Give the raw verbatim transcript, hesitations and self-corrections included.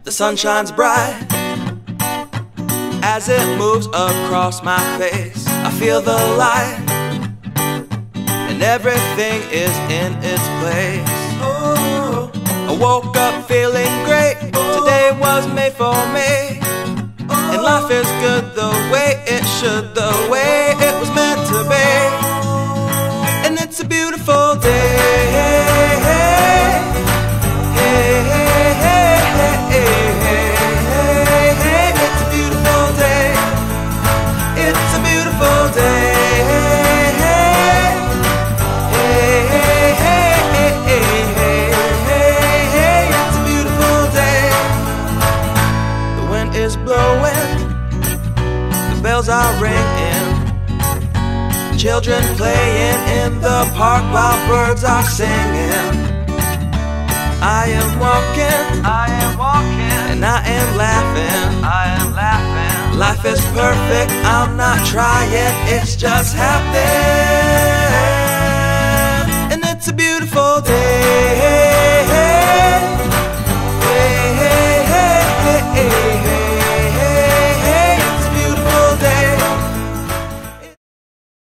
The sun shines bright as it moves across my face. I feel the light and everything is in its place. Oh, I woke up feeling great. Today was made for me, and life is good the way it should, the way it was meant to be. And it's a beautiful day. It's a beautiful day. It's a beautiful day. It's a beautiful day. The wind is blowing, the bells are ringing, children playing in the park while birds are singing. I am walking, I am walking, and I am laughing, I am laughing. Life is perfect, I'm not trying, it's just happening. And it's a beautiful day.